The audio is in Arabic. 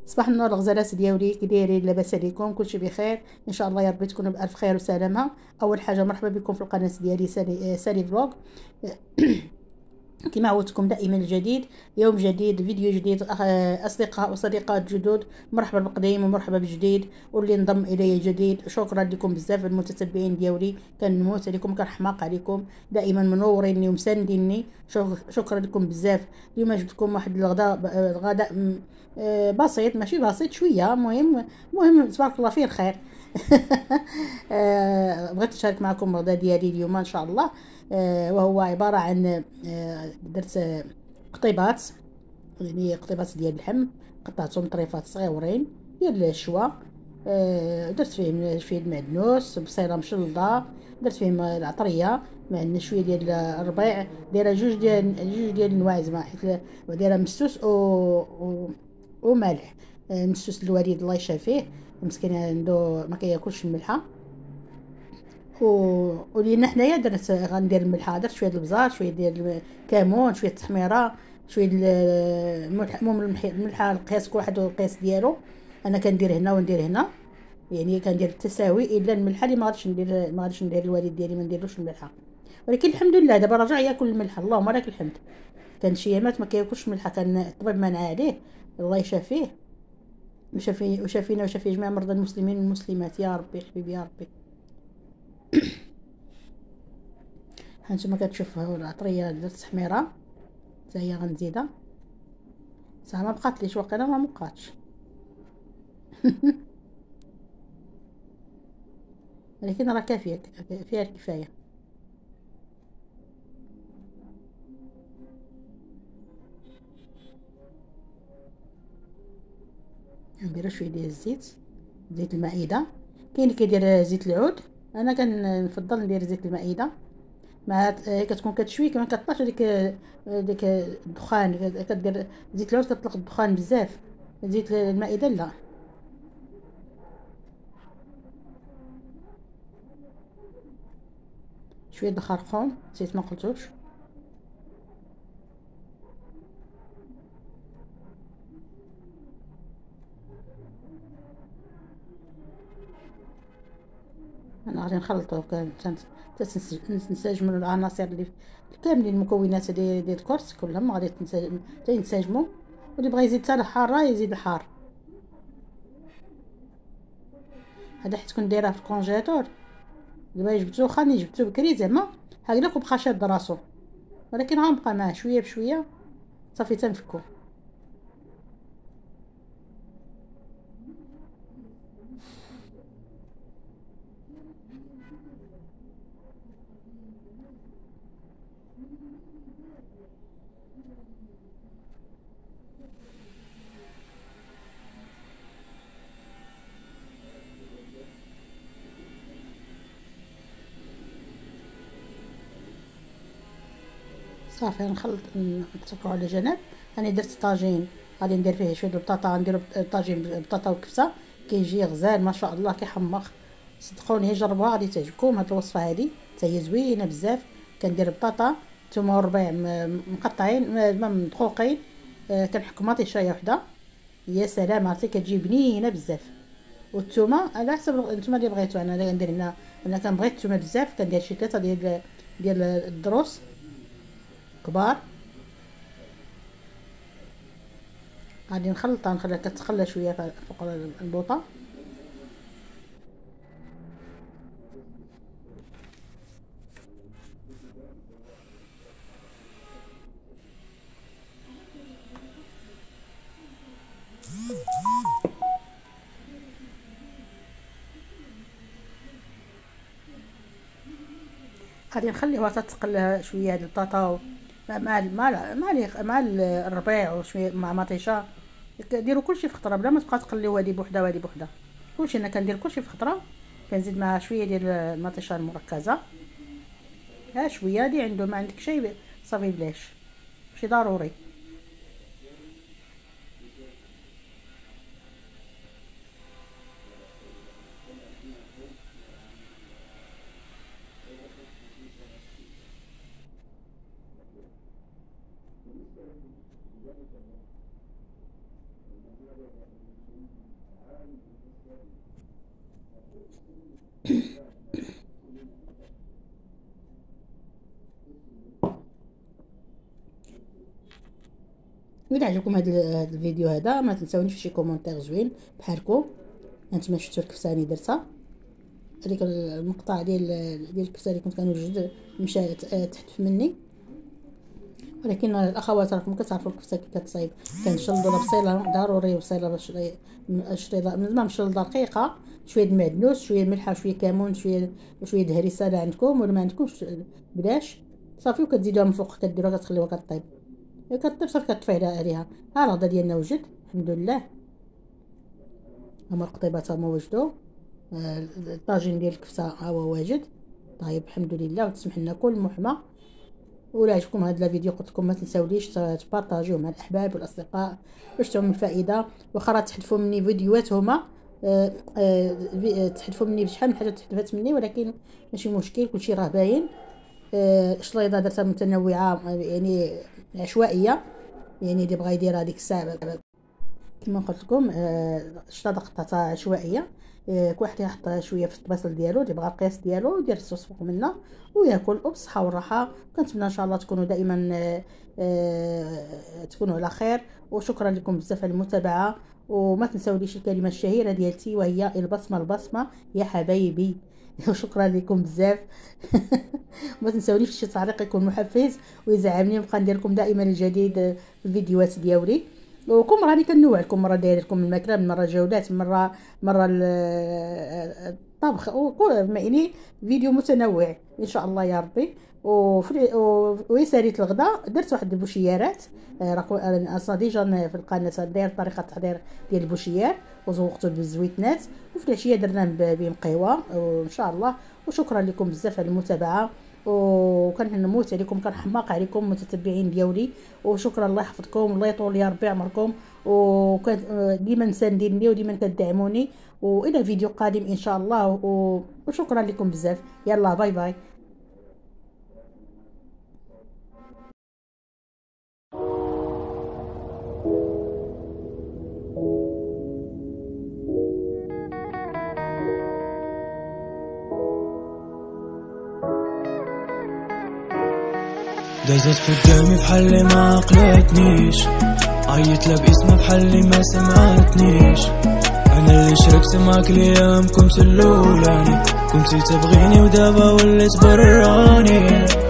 صباح النور الغزالات ديالي، كي دايرين؟ لاباس عليكم؟ كلشي بخير ان شاء الله، يا ربي تكونوا بالف خير وسلامه. اول حاجه مرحبا بكم في القناه ديالي سالي فلوغ. كما عودتكم دائما الجديد، يوم جديد، فيديو جديد. اصدقاء وصديقات جدد، مرحبا بالقديم ومرحبا بالجديد واللي انضم الي جديد. شكرا لكم بزاف المتتبعين ديالي، كنموت عليكم، كنحماق عليكم، دائما منوريني ومسانديني. شكرا لكم بزاف. اليوم جبت لكم واحد الغداء بسيط، ماشي بسيط شويه، مهم تبارك الله فيه الخير. بغيت نشارك معكم الغداء ديالي اليوم ان شاء الله. وهو عبارة عن درت قطيبات، يعني قطيبات ديال اللحم، قطعتهم طريفات صغيورين ديال الشوا. درت فيهم شويه المعدنوس، بصيله مشلضه، درت فيهم العطريه مع شويه ديال الربيع، دايره جوج ديال انواع زعما، حيت دايره مسوس ومالح. مسوس الوالد الله يشافيه، مسكين عنده ما كياكلش الملحه. ولينا حنايا درت غندير الملحه، درت شويه البزار، شويه ديال الكمون، شويه التحميره، شويه الملحه القياس، كل واحد والقياس ديالو. انا كندير هنا وندير هنا، يعني كندير التساوي، الا الملحه اللي ما غاديش ندير الوالد ديالي ما نديرلوش الملحه. ولكن الحمد لله دابا رجع ياكل الملحه، اللهم لك الحمد. كان شي ايامات ما كياكلش الملحه، كان الطبيب منع عليه، الله يشافيه. وشافينا وشافي جميع مرضى المسلمين والمسلمات، يا ربي حبيبي يا ربي. هانتوما كتشوفوا العطريه درت تحميره، حتى هي غنزيدها. صح ما بقاتليش واقيلا، ما بقاتش. ولكن راه كافيه، فيها الكفايه. ندير شويه ديال الزيت، زيت المائده. كاين اللي كيدير زيت العود، انا كنفضل ندير زيت المائده. مع كتكون كتشوي كمان كطلعش ديك الدخان، كدير زيت العود كطلق الدخان بزاف. زيت المائده لا. شويه د الخرقوم نسيت ما قلتوش. انا غادي نخلطو، تنسجم العناصر اللي كاملين، المكونات ديال الكورس كلهم غادي تنسجموا. واللي بغى يزيد حتى الحاره يزيد الحار. هذا حيت كنت دايراه في الكونجيلاتور، دابا جبتو خاني جبتو بكري زعما هكذاك وبقى شاد راسو، ولكن غنبقى معاه شويه بشويه صافي تنفكو. صافي نخلط، نتركو على جنب. انا درت طاجين غادي ندير فيه شويه البطاطا، نديرو طاجين بطاطا وكبسه، كيجي غزال ما شاء الله، كيحمق. صدقوني جربوها غادي تعجبكم هاد الوصفه هادي، حتى هي زوينه بزاف. كندير بطاطا، ثومه وربيع مقطعين مدقوقين. كنحك مطيشه وحده، يا سلام عرفتي كتجي بنينه بزاف. والثومه على حسب نتوما اللي بغيتو. انا كندير هنا، انا كنبغي الثومه بزاف، كندير شي 3 ديال الدروس كبار. غادي نخلطها، نخليها كتخلى شويه فوق البوطه. غادي نخليوها تتقل شويه هاد البطاطا مع الربيع وشويه مع مطيشه. ديروا كلشي في خطره بلا ما تبقى تقليو هادي بوحده وهادي بوحده. كلشي انا كندير كلشي في خطره. كنزيد معها شويه ديال المطيشه المركزه، ها شويه اللي عنده، ما عندك شي صافي بلاش، ماشي ضروري. اذا عجبكم هذا الفيديو هذا ما تنساونيش في شي كومونتير زوين بحالكم. هانتوما شفتوا الكفته اللي درتها، هذيك المقطع ديال الكفته اللي كنت كنوجد مشى تحت مني، ولكن الاخوات راكم كتعرفوا الكفته كي كتصايب كنشلضوا البصيله، ضروري بصيله باش شريضه ما مشلضه رقيقه، شويه د المعدنوس، شويه الملحه، شويه كمون، شويه د هريسه لا عندكم ولا ما عندكمش بلاش صافي، وكتزيدوها من فوق كديروها كتخليوها كطيب، كطيب صافي كتطفي عليها. ها الغدا ديالنا وجد الحمد لله، هما القطيبات هما وجدوا، الطاجين ديال الكفته ها هو واجد طيب الحمد لله، وتسمح لنا كل محمى. ولا عجبكم هذا الفيديو قلت لكم ما تنساوليش تبارطاجيوه مع الاحباب والاصدقاء باش تعم الفائده. واخا راه تحذفوا مني فيديوهات هما تحذفوا مني بشحال من حاجه تحذفات مني، ولكن ماشي مشكل كلشي راه باين. شليضه درتها متنوعه يعني عشوائيه، يعني اللي بغى يديرها ديك الساعه كما قلت لكم الشطه قطعتها عشوائيه. كل واحد يحط شويه في البصل ديالو اللي بغى القياس ديالو يدير الصوص فوق منه وياكل وبصحه والراحه. كنتمنى ان شاء الله تكونوا دائما تكونوا على خير، وشكرا لكم بزاف على المتابعه. وما تنساوليش الكلمه الشهيره ديالتي وهي البصمه يا حبايبي. وشكرا لكم بزاف. ما تنساوليش شي تعليق يكون محفز ويزعمني، نبقى ندير لكم دائما الجديد في الفيديوهات ديالي. وكل راني كنوع لكم، مره داير لكم الماكله، مره جولات، مره الطبخ، وكل يعني فيديو متنوع ان شاء الله يا ربي. ويساريه الغداء درت واحد البوشيارات، اصلا ديجا في القناه داير طريقه التحضير ديال البوشيار وزوقته بالزويتنات، وفي العشيه درنا بمقيوه وان شاء الله. وشكرا لكم بزاف على المتابعه، وكنموت عليكم، كنحماق عليكم متتبعين ديالي، وشكرا الله يحفظكم الله يطول يا ربي عمركم، وديما مسانديني وديما كتدعموني. والى فيديو قادم ان شاء الله، وشكرا لكم بزاف. يلا باي باي. دازت قدامي بحالي ما عقلتنيش، عيط لها باسمها بحالي ما سمعتنيش. انا اللي شركت معاك الايام كنت الاولاني، كنتي تبغيني ودابا وليت براني.